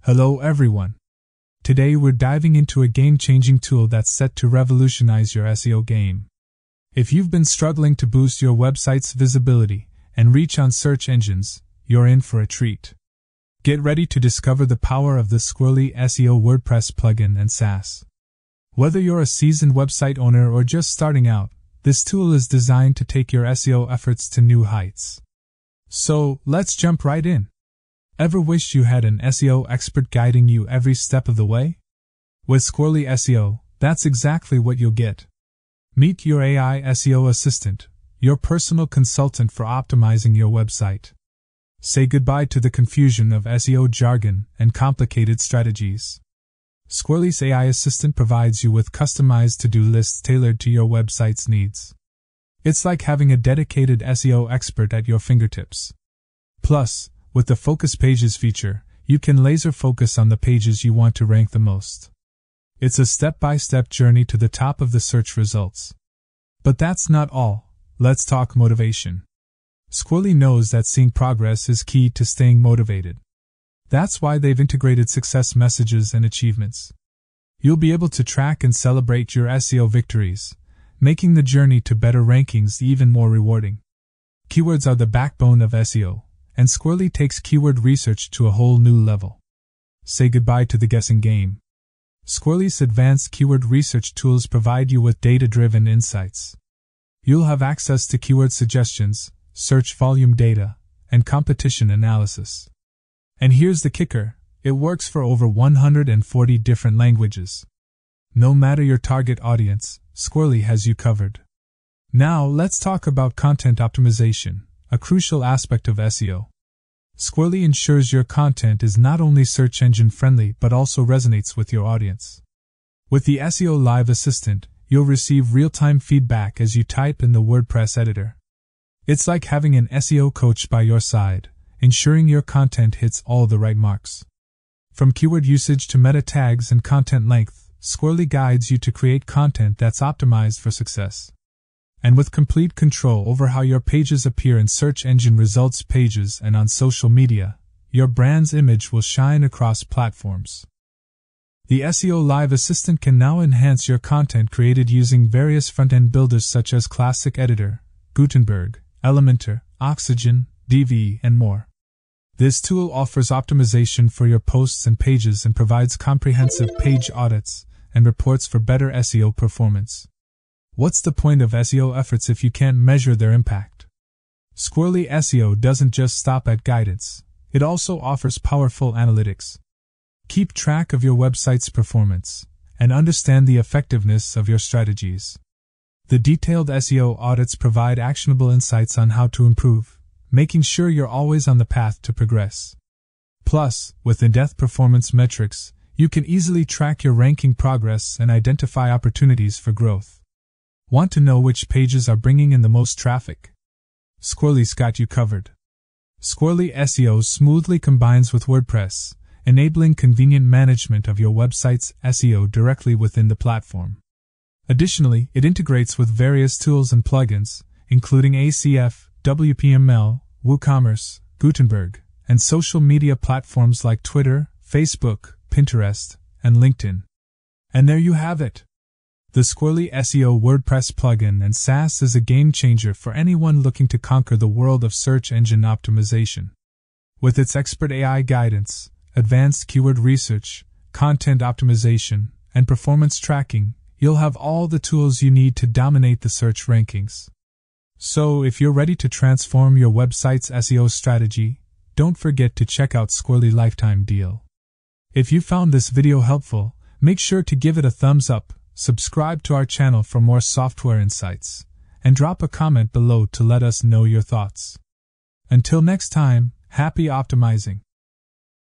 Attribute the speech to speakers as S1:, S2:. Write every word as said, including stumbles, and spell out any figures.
S1: Hello everyone. Today we're diving into a game-changing tool that's set to revolutionize your S E O game. If you've been struggling to boost your website's visibility and reach on search engines, you're in for a treat. Get ready to discover the power of the Squirrly S E O WordPress plugin and SaaS. Whether you're a seasoned website owner or just starting out, this tool is designed to take your S E O efforts to new heights. So, let's jump right in. Ever wished you had an S E O expert guiding you every step of the way? With Squirrly S E O, that's exactly what you'll get. Meet your A I S E O assistant, your personal consultant for optimizing your website. Say goodbye to the confusion of S E O jargon and complicated strategies. Squirrly's A I assistant provides you with customized to-do lists tailored to your website's needs. It's like having a dedicated S E O expert at your fingertips. Plus, with the Focus Pages feature, you can laser focus on the pages you want to rank the most. It's a step-by-step journey to the top of the search results. But that's not all. Let's talk motivation. Squirrly knows that seeing progress is key to staying motivated. That's why they've integrated success messages and achievements. You'll be able to track and celebrate your S E O victories, making the journey to better rankings even more rewarding. Keywords are the backbone of S E O, and Squirrly takes keyword research to a whole new level. Say goodbye to the guessing game. Squirrly's advanced keyword research tools provide you with data-driven insights. You'll have access to keyword suggestions, search volume data, and competition analysis. And here's the kicker, it works for over one hundred forty different languages. No matter your target audience, Squirrly has you covered. Now let's talk about content optimization, a crucial aspect of S E O. Squirrly ensures your content is not only search engine friendly but also resonates with your audience. With the S E O Live Assistant, you'll receive real-time feedback as you type in the WordPress editor. It's like having an S E O coach by your side, ensuring your content hits all the right marks. From keyword usage to meta tags and content length, Squirrly guides you to create content that's optimized for success. And with complete control over how your pages appear in search engine results pages and on social media, your brand's image will shine across platforms. The S E O Live Assistant can now enhance your content created using various front-end builders such as Classic Editor, Gutenberg, Elementor, Oxygen, D V, and more. This tool offers optimization for your posts and pages and provides comprehensive page audits and reports for better S E O performance. What's the point of S E O efforts if you can't measure their impact? Squirrly S E O doesn't just stop at guidance, it also offers powerful analytics. Keep track of your website's performance and understand the effectiveness of your strategies. The detailed S E O audits provide actionable insights on how to improve, making sure you're always on the path to progress. Plus, with in-depth performance metrics, you can easily track your ranking progress and identify opportunities for growth. Want to know which pages are bringing in the most traffic? Squirrly's got you covered. Squirrly S E O smoothly combines with WordPress, enabling convenient management of your website's S E O directly within the platform. Additionally, it integrates with various tools and plugins, including A C F, W P M L, WooCommerce, Gutenberg, and social media platforms like Twitter, Facebook, Pinterest, and LinkedIn. And there you have it. The Squirrly S E O WordPress plugin and SaaS is a game-changer for anyone looking to conquer the world of search engine optimization. With its expert A I guidance, advanced keyword research, content optimization, and performance tracking, you'll have all the tools you need to dominate the search rankings. So, if you're ready to transform your website's S E O strategy, don't forget to check out Squirrly Lifetime Deal. If you found this video helpful, make sure to give it a thumbs up, subscribe to our channel for more software insights, and drop a comment below to let us know your thoughts. Until next time, happy optimizing!